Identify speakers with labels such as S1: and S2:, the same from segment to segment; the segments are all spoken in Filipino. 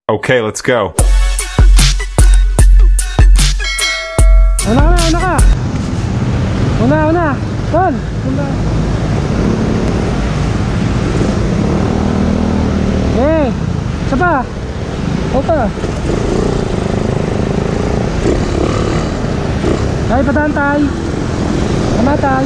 S1: Okay, let's go.
S2: Una ka. Una. Tol. Eh, saba. Opa. Tay, padaan tay. Kamatay.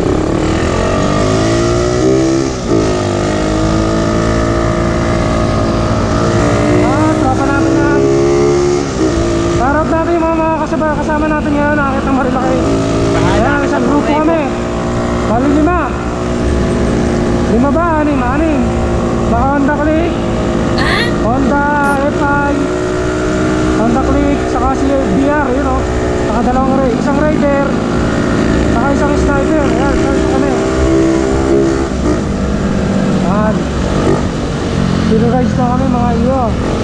S2: Tropa natin yan. Parap natin yung mga kasama natin ngayon. Nakakit ng Marilaki. Ayan, isang grupo kami. Bali 5 ba? 6. Baka Honda Click, Honda F5, Honda Click, saka si BR, yun o. Saka isang rider, saka isang sniper. Ayan, ito kami. Ayan. Pino-rides na kami mga iyo.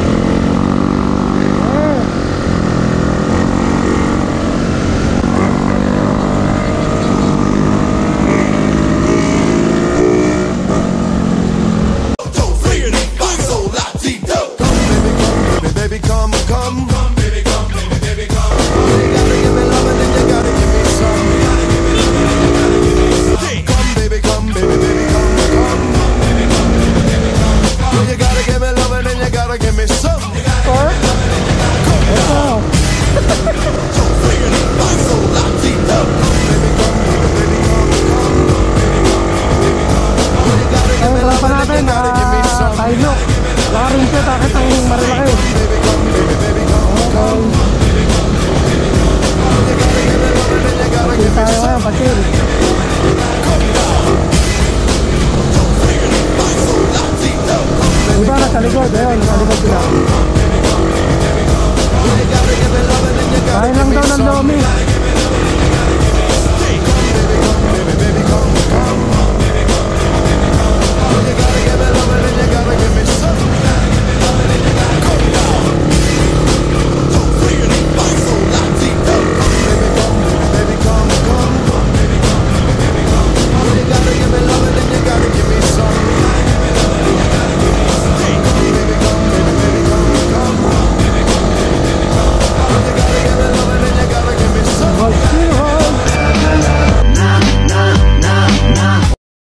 S2: Diba nasa likod, ayun, nasa likod sila. Kain lang daw ng lomi.